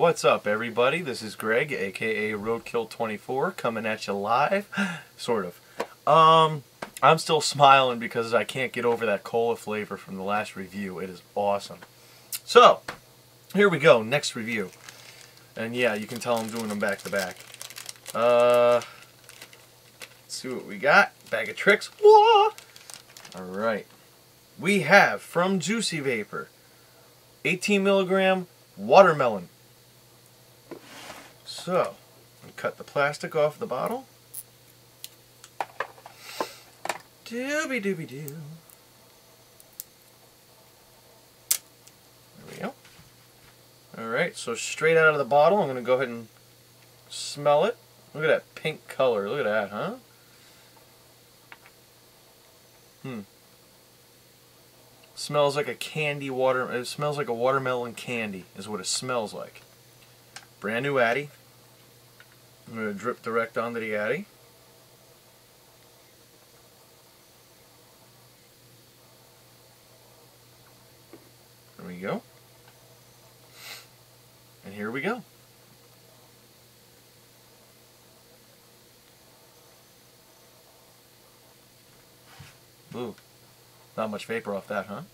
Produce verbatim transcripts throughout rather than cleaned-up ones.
What's up, everybody? This is Greg, aka Roadkill twenty-four, coming at you live. Sort of. Um, I'm still smiling because I can't get over that cola flavor from the last review. It is awesome. So, here we go. Next review. And yeah, you can tell I'm doing them back to back. Uh, let's see what we got. Bag of tricks. Whoa! Alright. We have from Juicy Vapor, eighteen milligram watermelon. So, I'll cut the plastic off the bottle. Dooby dooby doo. There we go. Alright, so straight out of the bottle, I'm going to go ahead and smell it. Look at that pink color. Look at that, huh? Hmm. Smells like a candy water. It smells like a watermelon candy, is what it smells like. Brand new Addy. I'm going to drip direct onto the Addy. There we go. And here we go. Ooh, not much vapor off that, huh?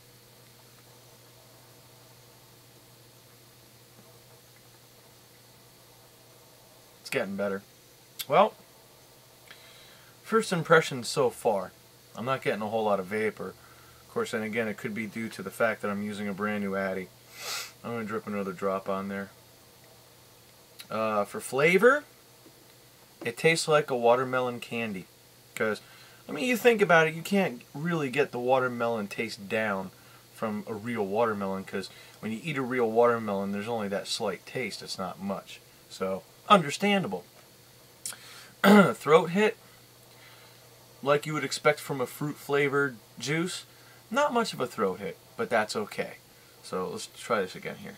It's getting better. Well, first impressions so far. I'm not getting a whole lot of vapor. Of course, and again, it could be due to the fact that I'm using a brand new Addy. I'm going to drip another drop on there. Uh, for flavor, it tastes like a watermelon candy. Because, I mean, you think about it, you can't really get the watermelon taste down from a real watermelon, because when you eat a real watermelon, there's only that slight taste. It's not much. So, understandable. Throat hit, like you would expect from a fruit-flavored juice. Not much of a throat hit, but that's okay. So, let's try this again here.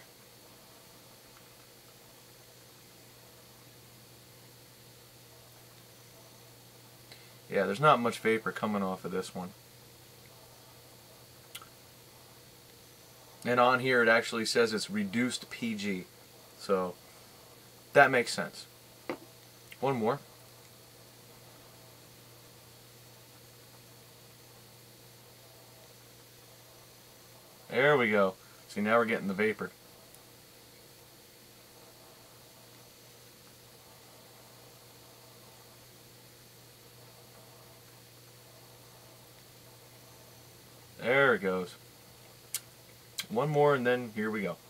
Yeah, there's not much vapor coming off of this one. And on here it actually says it's reduced P G. So, that makes sense. One more. There we go. See, now we're getting the vapor. There it goes. One more and then here we go.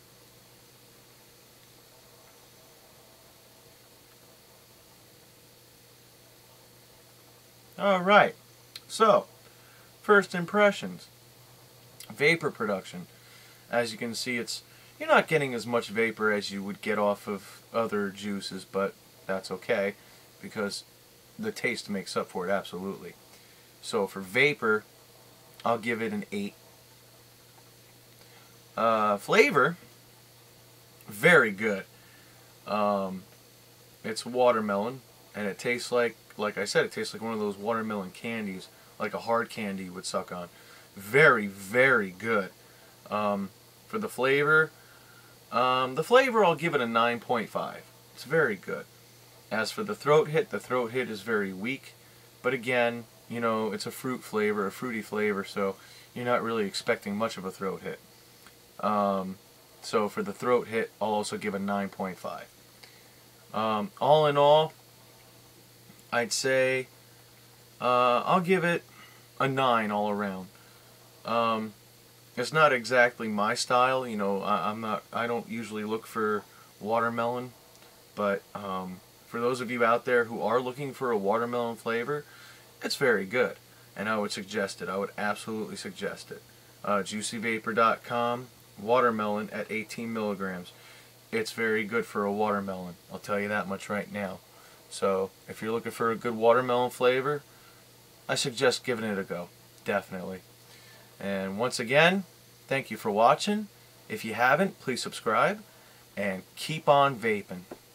Alright, so first impressions. Vapor production. As you can see, it's you're not getting as much vapor as you would get off of other juices, but that's okay because the taste makes up for it, absolutely. So for vapor, I'll give it an eight. Uh, flavor, very good. Um, it's watermelon, and it tastes like, like I said, it tastes like one of those watermelon candies, like a hard candy you would suck on. Very, very good. Um, for the flavor, um, the flavor I'll give it a nine point five. It's very good. As for the throat hit, the throat hit is very weak, but again, you know, it's a fruit flavor, a fruity flavor, so you're not really expecting much of a throat hit. Um, so for the throat hit, I'll also give a nine point five. Um, all in all, I'd say uh, I'll give it a nine all around. Um, it's not exactly my style, you know, I, I'm not, I don't usually look for watermelon, but um, for those of you out there who are looking for a watermelon flavor, it's very good, and I would suggest it. I would absolutely suggest it. Uh, juicy vapor dot com, watermelon at eighteen milligrams. It's very good for a watermelon. I'll tell you that much right now. So, if you're looking for a good watermelon flavor, I suggest giving it a go. Definitely. And once again, thank you for watching. If you haven't, please subscribe, and keep on vaping.